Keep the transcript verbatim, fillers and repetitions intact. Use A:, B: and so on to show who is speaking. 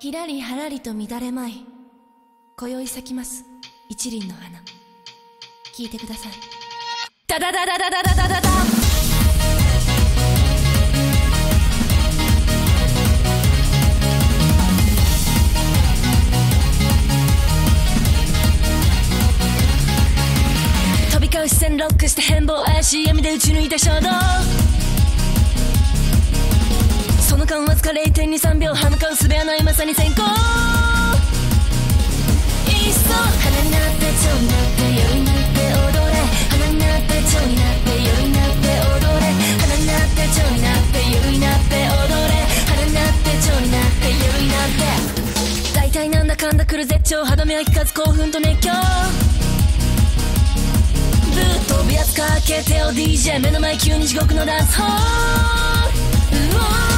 A: ひらりはらりと乱れまい、今宵咲きます一輪の花。聞いてください。ダダダダダダダダダダ。飛び交う視線ロックして変貌、怪しい闇で打ち抜いた衝動。その間わずか れいてんにさんびょう、歯向かう術はないまさに先行。いっそ花になって蝶になって夜になって踊れ。花になって蝶になって夜になって踊れ。花になって蝶になって夜になって踊れ。花になって蝶になって夜になって。大体なんだかんだ来る絶頂、歯止めは聞かず興奮と熱狂。ぶっ飛び扱うけ手を ディージェー、 目の前急に地獄のダンスホール。